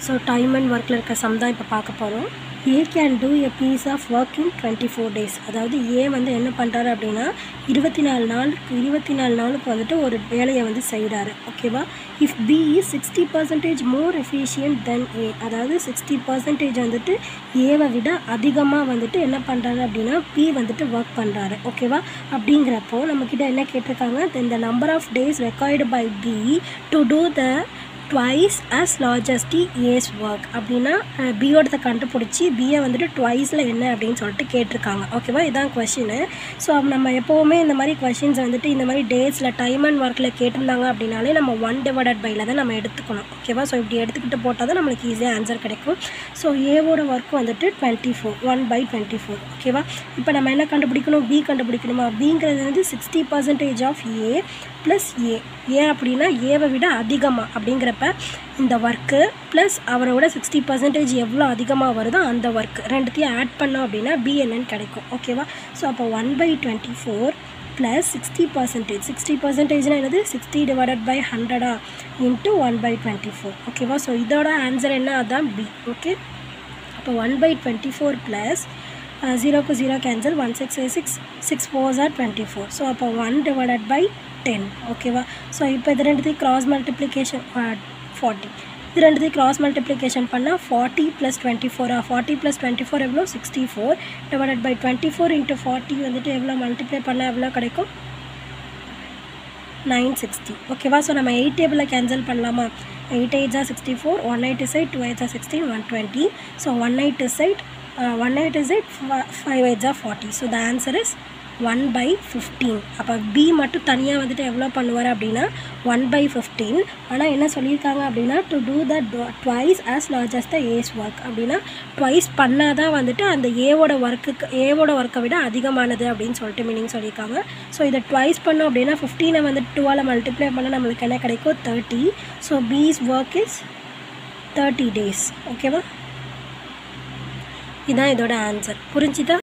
So time and ஒர்க்கில் இருக்க some தான் இப்போ பார்க்க போகிறோம். A can do a piece of work in 24 days. அதாவது ஏ வந்து என்ன பண்ணுறாரு அப்படின்னா 24 நாளுக்கு வந்துட்டு ஒரு வேலையை வந்து செய்கிறாரு. ஓகேவா? If B is 60% more efficient then A, அதாவது 60% வந்துட்டு ஏவை விட அதிகமாக வந்துட்டு என்ன பண்ணுறாரு அப்படின்னா பி வந்துட்டு ஒர்க் பண்ணுறாரு. ஓகேவா? அப்படிங்கிறப்போ நம்மக்கிட்ட என்ன கேட்டிருக்காங்க, இந்த number of days required by B to do the twice as largest A's work அப்படின்னா பியோடத்தை கண்டுபிடிச்சி பியை வந்துட்டு ட்வைஸில் என்ன அப்படின்னு சொல்லிட்டு கேட்டிருக்காங்க. ஓகேவா? இதான் கொஷினு. ஸோ நம்ம எப்போவுமே இந்த மாதிரி கொஷின்ஸ் வந்துட்டு இந்த மாதிரி டேஸில் டைம் அண்ட் ஒர்க்கில் கேட்டிருந்தாங்க அப்படின்னாலே நம்ம 1/byல தான் நம்ம எடுத்துக்கணும். ஓகேவா? ஸோ இப்படி எடுத்துக்கிட்டு போட்டால் தான் நம்மளுக்கு ஈஸியாக ஆன்சர் கிடைக்கும். ஸோ ஏவோட ஒர்க் வந்துட்டு 24, 1/24. ஓகேவா? இப்போ நம்ம என்ன கண்டுபிடிக்கணும், பி கண்டுபிடிக்கணுமா? பிங்கிறது வந்து 60% ஆஃப் ஏ ப்ளஸ் ஏ. ஏன் அப்படின்னா ஏவை விட அதிகமாக அப்படிங்கிறப்ப இந்த ஒர்க்கு ப்ளஸ் அவரோட 60% எவ்வளோ அதிகமாக வருதோ அந்த ஒர்க்கு ரெண்டுத்தையும் ஆட் பண்ணோம் அப்படின்னா பி என்னன்னு கிடைக்கும். ஓகேவா? ஸோ அப்போ 1/24 ப்ளஸ் 60%. 60%னா என்னது? 60/100 இன்ட்டு 1/24. ஓகேவா? ஸோ இதோட ஆன்சர் என்ன? அதுதான் பி. ஓகே, அப்போ 1/24 ப்ளஸ் 0க்கு 0 கேன்சல், 1 6 6 6 4s are 24. ஸோ அப்போ 1/10. ஓகேவா? ஸோ இப்போ இது ரெண்டுத்தையும் கிராஸ் மல்டிப்ளிகேஷன் 40. இது ரெண்டுத்தையும் கிராஸ் மல்டிப்ளிகேஷன் பண்ணால் 40 + 24. 40 + 24 எவ்வளோ? 64 / 24 × 40 வந்துட்டு எவ்வளோ மல்டிப்ளை பண்ணால் எவ்வளோ கிடைக்கும்? 960. ஓகேவா? ஸோ நம்ம 8 டேபிளில் கேன்சல் பண்ணலாமா? 8 8s are 64, 1 8 is 8, 2 8s are 16, 120. So 1 8 is 8, 5 8s are 40. So the answer is 1/15. அப்போ பி மட்டும் தனியாக வந்துட்டு எவ்வளோ பண்ணுவார் அப்படின்னா 1/15. ஆனால் என்ன சொல்லியிருக்காங்க அப்படின்னா to do the twice as large as the A's work அப்படின்னா ட்வைஸ் பண்ணால் தான் வந்துட்டு அந்த ஏவோட ஒர்க்கை விட அதிகமானது அப்படின்னு சொல்லிட்டு மீனிங் சொல்லியிருக்காங்க. ஸோ இதை ட்வைஸ் பண்ணோம் அப்படின்னா 15 வந்துட்டு 2ஆல் மல்டிப்ளை பண்ணால் நம்மளுக்கு என்ன கிடைக்கும்? 30. ஸோ பிஸ் ஒர்க் இஸ் 30 days. ஓகேவா? இதுதான் இதோட ஆன்சர். புரிஞ்சுதா?